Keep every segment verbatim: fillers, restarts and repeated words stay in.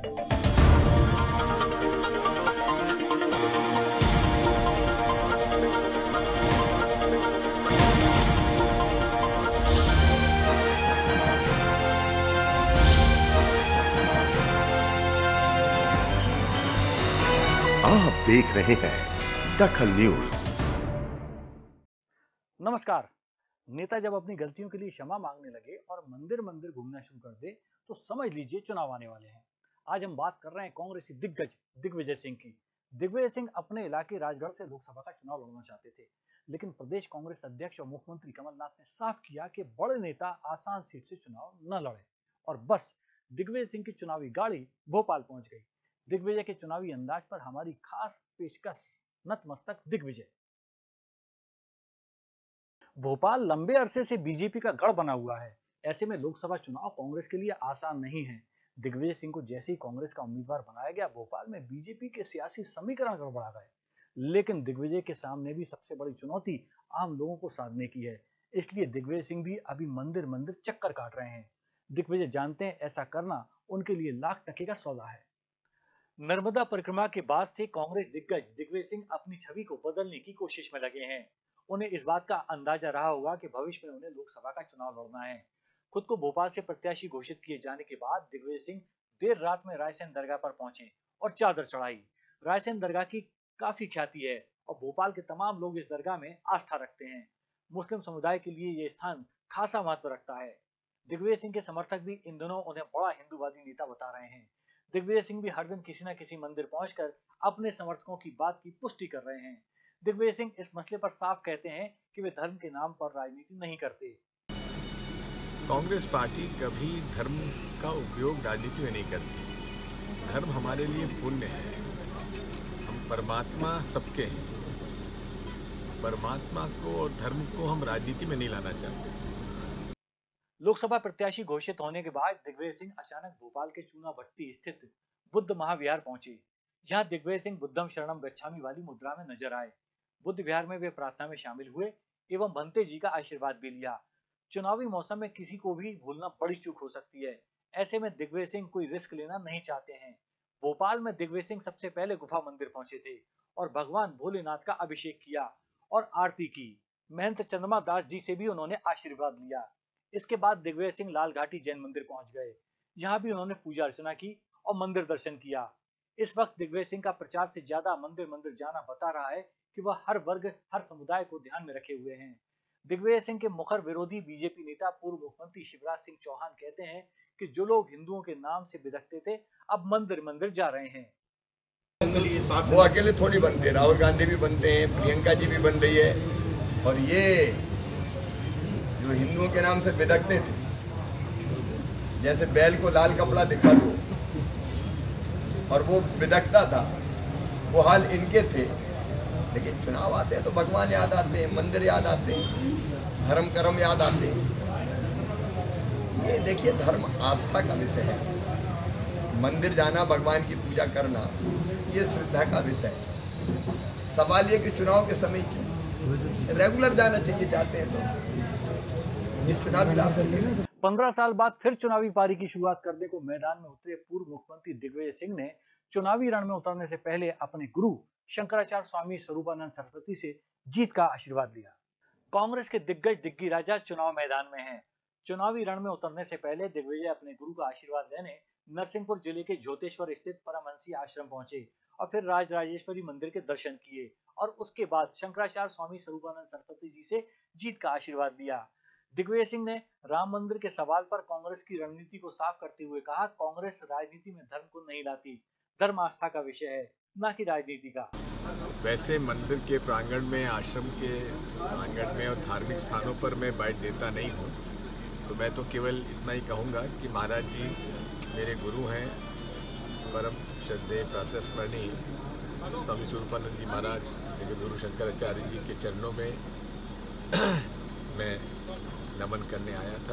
आप देख रहे हैं दखल न्यूज। नमस्कार। नेता जब अपनी गलतियों के लिए क्षमा मांगने लगे और मंदिर मंदिर घूमना शुरू कर दे तो समझ लीजिए चुनाव आने वाले हैं। आज हम बात कर रहे हैं कांग्रेसी दिग्गज दिग्विजय सिंह की। दिग्विजय सिंह अपने इलाके राजगढ़ से लोकसभा का चुनाव लड़ना चाहते थे, लेकिन प्रदेश कांग्रेस अध्यक्ष और मुख्यमंत्री कमलनाथ ने साफ किया कि बड़े नेता आसान सीट से चुनाव न लड़े, और बस दिग्विजय सिंह की चुनावी गाड़ी भोपाल पहुंच गई। दिग्विजय के चुनावी अंदाज पर हमारी खास पेशकश, नतमस्तक दिग्विजय। भोपाल लंबे अरसे से बीजेपी का गढ़ बना हुआ है। ऐसे में लोकसभा चुनाव कांग्रेस के लिए आसान नहीं है। दिग्विजय सिंह को जैसे ही कांग्रेस का उम्मीदवार बनाया गया, भोपाल में बीजेपी के सियासी समीकरण गड़बड़ा गए। लेकिन दिग्विजय के सामने भी सबसे बड़ी चुनौती आम लोगों को साधने की है। इसलिए दिग्विजय सिंह भी अभी मंदिर मंदिर चक्कर काट रहे हैं। दिग्विजय जानते हैं ऐसा करना उनके लिए लाख टके का सौदा है। नर्मदा परिक्रमा के बाद से कांग्रेस दिग्गज दिग्विजय सिंह अपनी छवि को बदलने की कोशिश में लगे हैं। उन्हें इस बात का अंदाजा रहा होगा कि भविष्य में उन्हें लोकसभा का चुनाव लड़ना है। खुद को भोपाल से प्रत्याशी घोषित किए जाने के बाद दिग्विजय सिंह देर रात में रायसेन दरगाह पर पहुंचे और चादर चढ़ाई। रायसेन दरगाह की काफी ख्याति है और भोपाल के तमाम लोग इस दरगाह में आस्था रखते हैं। मुस्लिम समुदाय के लिए यह स्थान खासा महत्व रखता है। दिग्विजय सिंह के समर्थक भी इन दिनों उन्हें बड़ा हिंदूवादी नेता बता रहे हैं। दिग्विजय सिंह भी हर दिन किसी न किसी मंदिर पहुंचकर अपने समर्थकों की बात की पुष्टि कर रहे हैं। दिग्विजय सिंह इस मसले पर साफ कहते हैं कि वे धर्म के नाम पर राजनीति नहीं करते। कांग्रेस पार्टी कभी धर्म का उपयोग राजनीति में नहीं करती। धर्म हमारे लिए पुण्य है। हम परमात्मा सबके हैं। परमात्मा को और धर्म को हम राजनीति में नहीं लाना चाहते। लोकसभा प्रत्याशी घोषित होने के बाद दिग्विजय सिंह अचानक भोपाल के चूना भट्टी स्थित बुद्ध महाविहार पहुंचे। जहां दिग्विजय सिंह बुद्धम शरणम गच्छामि वाली मुद्रा में नजर आए। बुद्ध विहार में वे प्रार्थना में शामिल हुए एवं भंते जी का आशीर्वाद भी लिया। चुनावी मौसम में किसी को भी भूलना बड़ी चूक हो सकती है। ऐसे में दिग्विजय सिंह कोई रिस्क लेना नहीं चाहते हैं। भोपाल में दिग्विजय सिंह सबसे पहले गुफा मंदिर पहुंचे थे और भगवान भोलेनाथ का अभिषेक किया और आरती की। महंत चंद्रमा दास जी से भी उन्होंने आशीर्वाद लिया। इसके बाद दिग्विजय सिंह लाल घाटी जैन मंदिर पहुंच गए। यहाँ भी उन्होंने पूजा अर्चना की और मंदिर दर्शन किया। इस वक्त दिग्विजय सिंह का प्रचार से ज्यादा मंदिर मंदिर जाना बता रहा है कि वह हर वर्ग, हर समुदाय को ध्यान में रखे हुए हैं। दिग्विजय सिंह के मुखर विरोधी बीजेपी नेता पूर्व मुख्यमंत्री शिवराज सिंह चौहान कहते हैं कि जो लोग हिंदुओं के नाम से बिदकते थे, अब मंदिर मंदिर जा रहे हैं। वो अकेले थोड़ी बनते, राहुल गांधी भी बनते हैं, प्रियंका जी भी बन रही है। और ये जो हिंदुओं के नाम से बिदकते थे, जैसे बैल को लाल कपड़ा दिखा दो और वो बिदकता था, वो हाल इनके थे। लेकिन चुनाव आते हैं तो भगवान याद आते हैं, मंदिर याद आते हैं, धर्म कर्म याद आते हैं। ये देखिए, धर्म आस्था का विषय है। मंदिर जाना, भगवान की पूजा करना, ये श्रद्धा का विषय है। सवाल ये कि चुनाव के समय क्यों रेगुलर जाना चाहिए, जाते हैं तो इस चुनावी लाभ मिलेगा। पंद्रह साल बाद फिर चुनावी पारी की शुरुआत करने को मैदान में उतरे पूर्व मुख्यमंत्री दिग्विजय सिंह ने चुनावी रण में उतरने से पहले अपने गुरु शंकराचार्य स्वामी स्वरूपानंद सरस्वती से जीत का आशीर्वाद लिया। कांग्रेस के दिग्गज दिग्गी राजा चुनाव मैदान में हैं। चुनावी रण में उतरने से पहले दिग्विजय अपने गुरु का आशीर्वाद लेने नरसिंहपुर जिले के ज्योतेश्वर स्थित परमहंसी आश्रम पहुंचे और फिर राजराजेश्वरी मंदिर के दर्शन किए और उसके बाद शंकराचार्य स्वामी स्वरूपानंद सरस्वती जी से जीत का आशीर्वाद लिया। दिग्विजय सिंह ने राम मंदिर के सवाल पर कांग्रेस की रणनीति को साफ करते हुए कहा, कांग्रेस राजनीति में धर्म को नहीं लाती, धर्म आस्था का विषय है, न कि राजनीति का। वैसे मंदिर के प्रांगण में, आश्रम के प्रांगण में और धार्मिक स्थानों पर मैं बाइट देता नहीं हूँ। तो मैं तो केवल इतना ही कहूँगा कि महाराज जी मेरे गुरु हैं, परम श्रद्धेय प्रातस्मरणीय स्वामी स्वरूपानंद जी महाराज, मेरे गुरु शंकराचार्य जी के चरणों में मैं नमन करने आया था।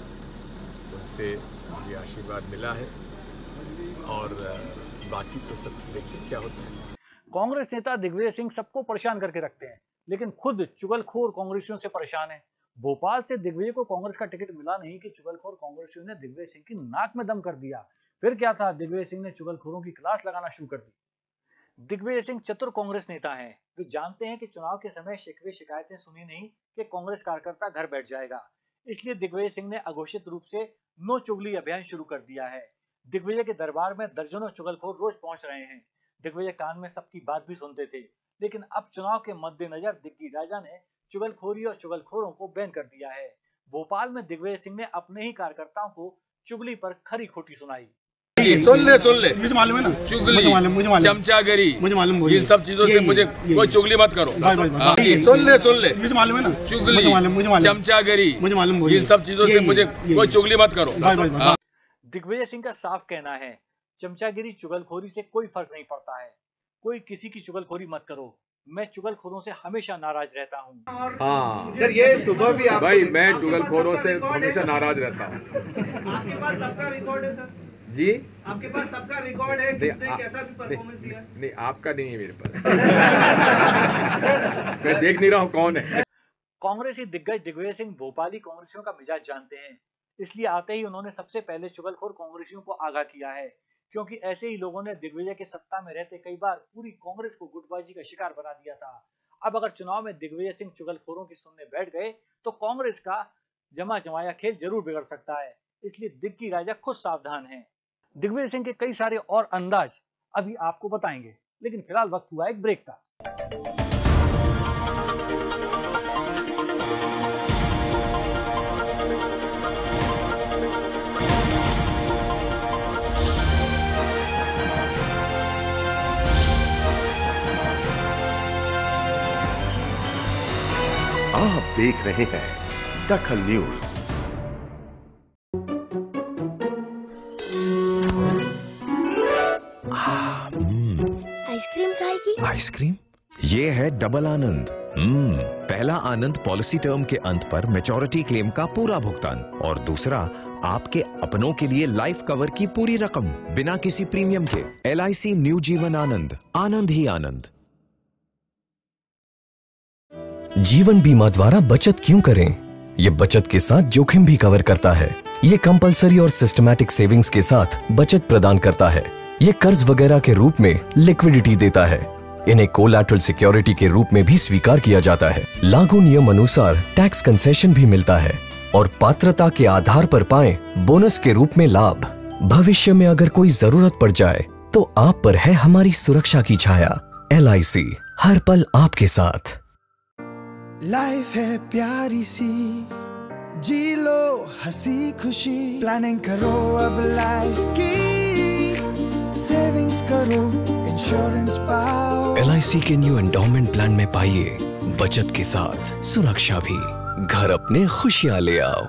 उनसे मुझे आशीर्वाद मिला है और बाकी तो सब देखिए क्या होता है। कांग्रेस नेता दिग्विजय सिंह सबको परेशान करके रखते हैं, लेकिन खुद चुगलखोर कांग्रेसियों से परेशान है। भोपाल से दिग्विजय को कांग्रेस का टिकट मिला नहीं कि चुगलखोर कांग्रेसियों ने दिग्विजय सिंह की नाक में दम कर दिया। फिर क्या था, दिग्विजय सिंह ने चुगलखोरों की क्लास लगाना शुरू कर दी। दिग्विजय सिंह चतुर कांग्रेस नेता हैं। वे जानते हैं कि चुनाव के समय शिकवे शिकायतें सुनी नहीं कि कांग्रेस कार्यकर्ता घर बैठ जाएगा। इसलिए दिग्विजय सिंह ने अघोषित रूप से नो चुगली अभियान शुरू कर दिया है। दिग्विजय के दरबार में दर्जनों चुगलखोर रोज पहुंच रहे हैं। दिग्विजय कान में सबकी बात भी सुनते थे, लेकिन अब चुनाव के मद्देनजर दिग्गी राजा ने चुगलखोरी और चुगलखोरों को बैन कर दिया है। भोपाल में दिग्विजय सिंह ने अपने ही कार्यकर्ताओं को चुगली पर खरी खोटी सुनाई। सुन ले सुन ले मुझे मालूम है ना, चुगली, चमचागिरी, मुझे मालूम, इन सब चीजों से मुझे कोई चुगली मत करो। सुन ले सुन ले मुझे मालूम है ना, चुगली, चमचागिरी, इन सब चीजों से मुझे कोई चुगली मत करो। दिग्विजय सिंह का साफ कहना है, चमचागिरी चुगलखोरी से कोई फर्क नहीं पड़ता है। कोई किसी की चुगलखोरी मत करो, मैं चुगलखोरों से हमेशा नाराज रहता हूँ। हाँ सर, ये सुबह भी आप भाई, मैं चुगलखोरों से हमेशा नाराज रहता हूँ। आपके पास सबका रिकॉर्ड है सर? जी, आपके पास सबका रिकॉर्ड है, किसने कैसा भी परफॉर्मेंस दिया? नहीं, आपका नहीं है मेरे पास। मैं देख नहीं रहा हूँ कौन है। कांग्रेसी दिग्गज दिग्विजय सिंह भोपाली कांग्रेसियों का मिजाज जानते हैं, इसलिए आते ही उन्होंने सबसे पहले चुगलखोर कांग्रेसियों को आगाह किया है, क्योंकि ऐसे ही लोगों ने दिग्विजय के सत्ता में रहते कई बार पूरी कांग्रेस को गुटबाजी का शिकार बना दिया था। अब अगर चुनाव में दिग्विजय सिंह चुगलखोरों की सुनने बैठ गए तो कांग्रेस का जमा जमाया खेल जरूर बिगड़ सकता है। इसलिए दिग्गी राजा खुद सावधान हैं। दिग्विजय सिंह के कई सारे और अंदाज अभी आपको बताएंगे, लेकिन फिलहाल वक्त हुआ एक ब्रेक का। आप देख रहे हैं दखल न्यूज। आइसक्रीम खाएगी? आइसक्रीम? ये है डबल आनंद। हम्म पहला आनंद पॉलिसी टर्म के अंत पर मैच्योरिटी क्लेम का पूरा भुगतान, और दूसरा आपके अपनों के लिए लाइफ कवर की पूरी रकम बिना किसी प्रीमियम के। L I C new Jeevan Anand, आनंद ही आनंद। जीवन बीमा द्वारा बचत क्यों करें? ये बचत के साथ जोखिम भी कवर करता है। ये कंपलसरी और सिस्टमैटिक सेविंग्स के साथ बचत प्रदान करता है। ये कर्ज वगैरह के रूप में लिक्विडिटी देता है। इन्हें कोलैटरल सिक्योरिटी के रूप में भी स्वीकार किया जाता है। लागू नियम अनुसार टैक्स कंसेशन भी मिलता है और पात्रता के आधार पर पाएं बोनस के रूप में लाभ। भविष्य में अगर कोई जरूरत पड़ जाए तो आप पर है हमारी सुरक्षा की छाया। एल आई सी, हर पल आपके साथ। लाइफ है प्यारी सी, जी लो हंसी खुशी। प्लानिंग करो अब लाइफ की, सेविंग्स करो, इंश्योरेंस पाओ। एल आई सी के न्यू एंडोमेंट प्लान में पाइए बचत के साथ सुरक्षा भी। घर अपने खुशियां ले आओ।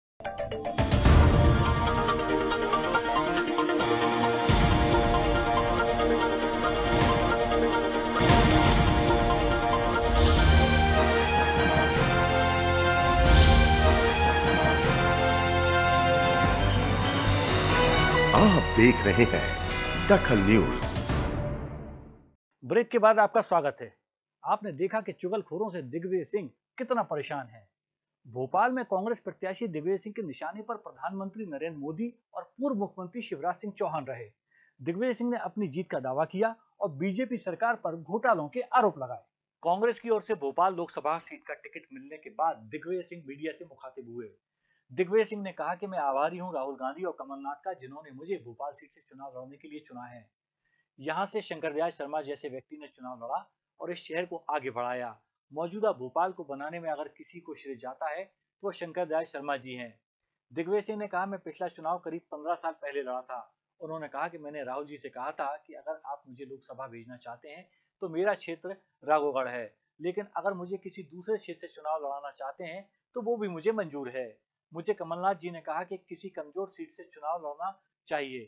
आप देख रहे हैं दखल न्यूज। ब्रेक के बाद आपका स्वागत है। आपने देखा कि चुगलखोरों से दिग्विजय सिंह कितना परेशान है। भोपाल में कांग्रेस प्रत्याशी दिग्विजय सिंह के निशाने पर प्रधानमंत्री नरेंद्र मोदी और पूर्व मुख्यमंत्री शिवराज सिंह चौहान रहे। दिग्विजय सिंह ने अपनी जीत का दावा किया और बीजेपी सरकार पर घोटालों के आरोप लगाए। कांग्रेस की ओर से भोपाल लोकसभा सीट का टिकट मिलने के बाद दिग्विजय सिंह मीडिया से मुखातिब हुए। दिग्विजय सिंह ने कहा कि मैं आभारी हूं राहुल गांधी और कमलनाथ का, जिन्होंने मुझे भोपाल सीट से चुनाव लड़ने के लिए चुना है। यहां से शंकर दयाल शर्मा जैसे व्यक्ति ने चुनाव लड़ा और इस शहर को आगे बढ़ाया। मौजूदा भोपाल को बनाने में अगर किसी को श्रेय जाता है तो वो शंकर दयाल शर्मा जी हैं। दिग्विजय सिंह ने कहा, मैं पिछला चुनाव करीब पंद्रह साल पहले लड़ा था। उन्होंने कहा कि मैंने राहुल जी से कहा था कि अगर आप मुझे लोकसभा भेजना चाहते हैं तो मेरा क्षेत्र राघोगढ़ है, लेकिन अगर मुझे किसी दूसरे क्षेत्र से चुनाव लड़ाना चाहते हैं तो वो भी मुझे मंजूर है। मुझे कमलनाथ जी ने कहा कि किसी कमजोर सीट से चुनाव लड़ना चाहिए।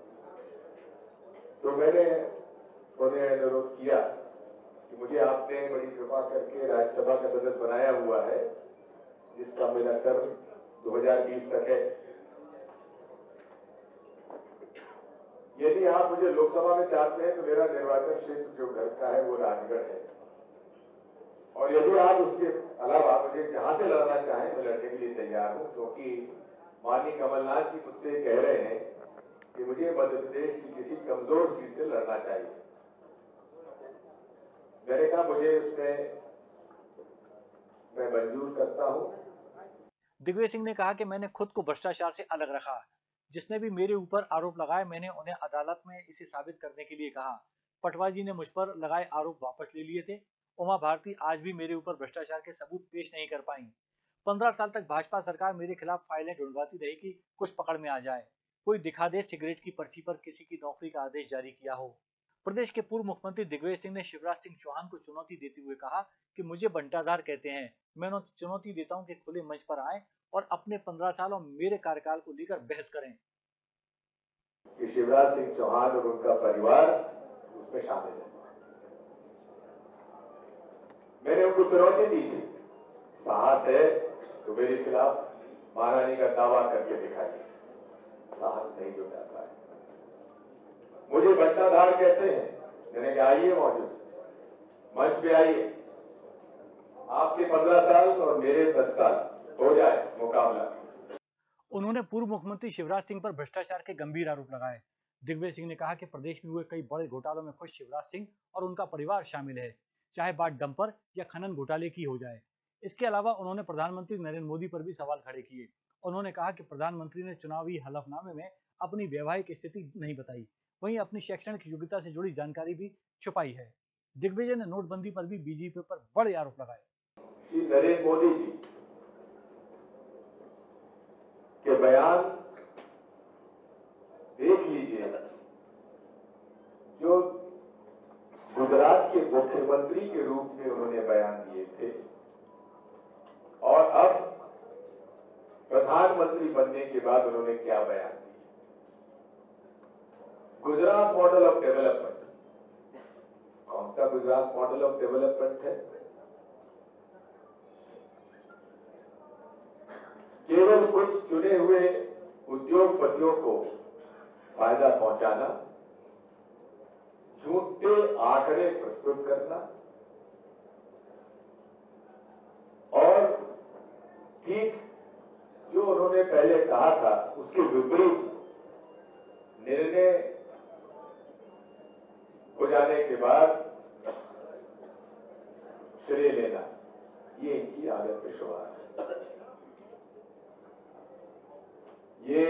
तो मैंने उन्हें अनुरोध किया कि मुझे आपने बड़ी कृपा करके राज्यसभा का सदस्य बनाया हुआ है, जिसका मेरा टर्म दो हज़ार बीस तक है। यदि आप मुझे लोकसभा में चाहते हैं तो मेरा निर्वाचन क्षेत्र जो घर का है वो राजगढ़ है, और यदि आप उसके अलावा मुझे जहां से लड़ना चाहें मैं लड़ने के लिए तैयार हूं, क्योंकि माननीय कमलनाथ जी मुझसे कह रहे हैं कि मुझे मध्य प्रदेश की किसी कमजोर सीट से लड़ना चाहिए। मैंने कहा मुझे इसमें मैं मंजूर करता हूं। दिग्विजय सिंह ने कहा कि मैंने खुद को भ्रष्टाचार से अलग रखा। जिसने भी मेरे ऊपर आरोप लगाए मैंने उन्हें अदालत में इसे साबित करने के लिए कहा। पटवा जी ने मुझ पर लगाए आरोप वापस ले लिए थे। उमा भारती आज भी मेरे ऊपर भ्रष्टाचार के सबूत पेश नहीं कर पाई। पंद्रह साल तक भाजपा सरकार मेरे खिलाफ फाइलें ढूंढवाती रही कि कुछ पकड़ में आ जाए, कोई दिखा दे सिगरेट की पर्ची पर किसी की नौकरी का आदेश जारी किया हो। प्रदेश के पूर्व मुख्यमंत्री दिग्विजय सिंह ने शिवराज सिंह चौहान को चुनौती देते हुए कहा कि मुझे बंटाधार कहते हैं, मैं उन्हें चुनौती देता हूं कि खुले मंच पर आए और अपने पंद्रह साल और मेरे कार्यकाल को लेकर बहस करें। कि शिवराज सिंह चौहान और उनका परिवार उसमें शामिल है। मैंने उनको चुनौती दी थी, साहस है तो मेरे खिलाफ महारानी का दावा करके दिखाइए। साहस नहीं जुटा पाए। मुझे बंटाधार कहते हैं। मैंने कहा आइए मौजूद मंच पे आइए, आपके पंद्रह साल और मेरे दस साल हो जाए मुकाबला। उन्होंने पूर्व मुख्यमंत्री शिवराज सिंह पर भ्रष्टाचार के गंभीर आरोप लगाए। दिग्विजय सिंह ने कहा कि प्रदेश में हुए कई बड़े घोटालों में खुद शिवराज सिंह और उनका परिवार शामिल है, चाहे बात डंपर या खनन घोटाले की हो जाए। इसके अलावा उन्होंने प्रधानमंत्री नरेंद्र मोदी पर भी सवाल खड़े किए। उन्होंने कहा कि प्रधानमंत्री ने चुनावी हलफनामे में अपनी वैवाहिक स्थिति नहीं बताई, वहीं अपनी शैक्षणिक योग्यता से जुड़ी जानकारी भी छुपाई है। दिग्विजय ने नोटबंदी पर भी बीजेपी पर बड़े आरोप लगाए। श्री नरेंद्र मोदी जी के बयान देख लीजिए, जो गुजरात के मुख्यमंत्री के रूप में उन्होंने बयान दिए थे और अब प्रधानमंत्री बनने के बाद उन्होंने क्या बयान दिया। गुजरात मॉडल ऑफ डेवलपमेंट, कौन सा गुजरात मॉडल ऑफ डेवलपमेंट है? केवल कुछ चुने हुए उद्योगपतियों को फायदा पहुंचाना, झूठे आंकड़े प्रस्तुत करना और ठीक जो उन्होंने पहले कहा था उसके विपरीत निर्णय हो जाने के बाद श्रेय लेना, ये इनकी आदत पे शुमार है। ये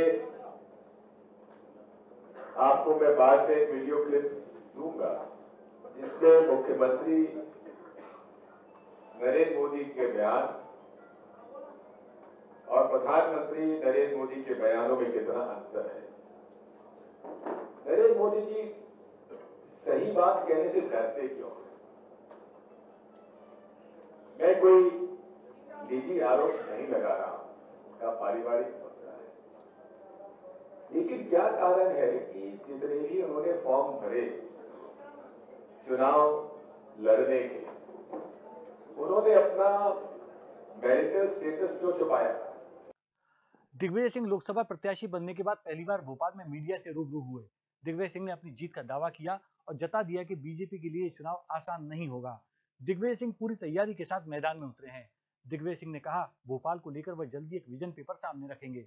आपको मैं बाद में एक वीडियो क्लिप दूंगा जिसमें मुख्यमंत्री नरेंद्र मोदी के बयान और प्रधानमंत्री नरेंद्र मोदी के बयानों में कितना अंतर है। नरेंद्र मोदी जी सही बात कहने से डरते क्यों? मैं कोई निजी आरोप नहीं लगा रहा हूं, उनका पारिवारिक मसला है, लेकिन क्या कारण है कि जितने भी उन्होंने फॉर्म भरे चुनाव लड़ने के, उन्होंने अपना मैरिटल स्टेटस क्यों छुपाया? दिग्विजय सिंह लोकसभा प्रत्याशी बनने के बाद पहली बार भोपाल में मीडिया से रूबरू हुए। दिग्विजय सिंह ने अपनी जीत का दावा किया और जता दिया कि बीजेपी के लिए चुनाव आसान नहीं होगा। दिग्विजय सिंह पूरी तैयारी के साथ मैदान में उतरे हैं। दिग्विजय सिंह ने कहा भोपाल को लेकर वह जल्दी एक विजन पेपर सामने रखेंगे।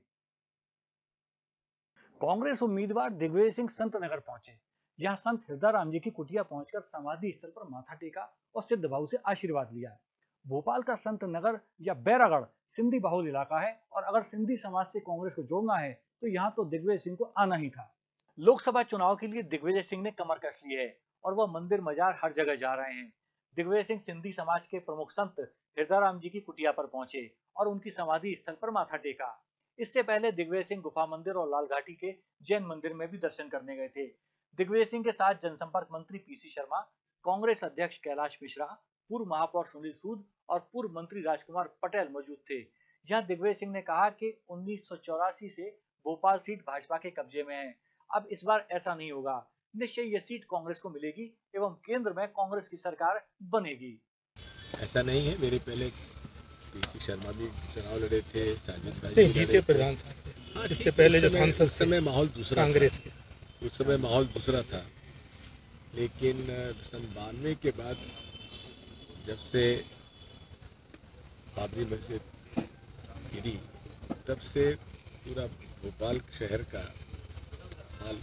कांग्रेस उम्मीदवार दिग्विजय सिंह संत नगर पहुंचे। यहां संत हृदयराम जी की कुटिया पहुंचकर समाधि स्थल पर माथा टेका और सिद्ध भाव से आशीर्वाद लिया। भोपाल का संत नगर या बैरागढ़ सिंधी बहुल इलाका है और अगर सिंधी समाज से कांग्रेस को जोड़ना है तो यहाँ तो दिग्विजय सिंह को आना ही था। लोकसभा चुनाव के लिए दिग्विजय सिंह ने कमर कस ली है और वह मंदिर मजार हर जगह जा रहे हैं। दिग्विजय सिंह सिंधी समाज के प्रमुख संत हृदयराम जी की कुटिया पर पहुंचे और उनकी समाधि स्थल पर माथा टेका। इससे पहले दिग्विजय सिंह गुफा मंदिर और लाल घाटी के जैन मंदिर में भी दर्शन करने गए थे। दिग्विजय सिंह के साथ जनसंपर्क मंत्री पीसी शर्मा, कांग्रेस अध्यक्ष कैलाश मिश्रा, पूर्व महापौर सुनील सूद और पूर्व मंत्री राजकुमार पटेल मौजूद थे। यहां दिग्विजय सिंह ने कहा कि उन्नीस सौ चौरासी से भोपाल सीट भाजपा के कब्जे में है। अब इस बार ऐसा नहीं होगा, निश्चय ये सीट कांग्रेस को मिलेगी एवं केंद्र में कांग्रेस की सरकार बनेगी। ऐसा नहीं है, मेरे पहले पीसी शर्मा भी चुनाव लड़े थे, साजिद भाई जीते प्रधान साहब। इससे पहले जो सांसद समय माहौल दूसरा कांग्रेस के, उस समय माहौल दूसरा था, लेकिन सन बानवे के बाद जब से बाबरी मस्जिद गिरी तब से पूरा भोपाल शहर का हाल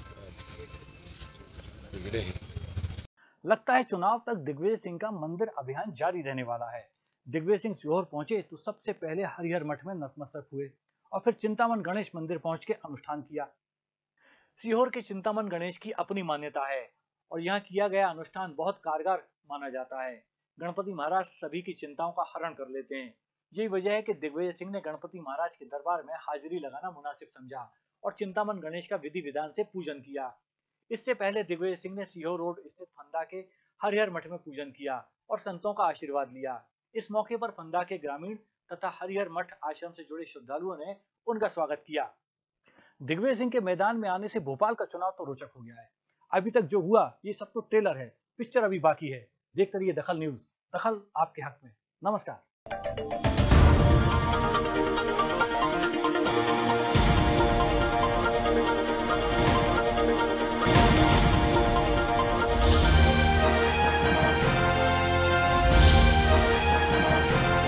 बिगड़े हैं। लगता है चुनाव तक दिग्विजय सिंह का मंदिर अभियान जारी रहने वाला है। दिग्विजय सिंह सीहोर पहुंचे तो सबसे पहले हरिहर मठ में नतमस्तक हुए और फिर चिंतामन गणेश मंदिर पहुंच के अनुष्ठान किया। सीहोर के चिंतामन गणेश की अपनी मान्यता है और यहाँ किया गया अनुष्ठान बहुत कारगर माना जाता है। गणपति महाराज सभी की चिंताओं का हरण कर लेते हैं। यही वजह है कि दिग्विजय सिंह ने गणपति महाराज के दरबार में हाजिरी लगाना मुनासिब समझा और चिंतामन गणेश का विधि विधान से पूजन किया। इससे पहले दिग्विजय सिंह ने सीहोर रोड स्थित फंदा के हरिहर मठ में पूजन किया और संतों का आशीर्वाद लिया। इस मौके पर फंदा के ग्रामीण तथा हरिहर मठ आश्रम से जुड़े श्रद्धालुओं ने उनका स्वागत किया। दिग्विजय सिंह के मैदान में आने से भोपाल का चुनाव तो रोचक हो गया है। अभी तक जो हुआ ये सब तो ट्रेलर है, पिक्चर अभी बाकी है। देखते रहिए दखल न्यूज, दखल आपके हक में। नमस्कार।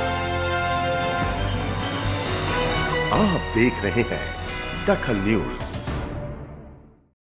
आप देख रहे हैं दखल न्यूज।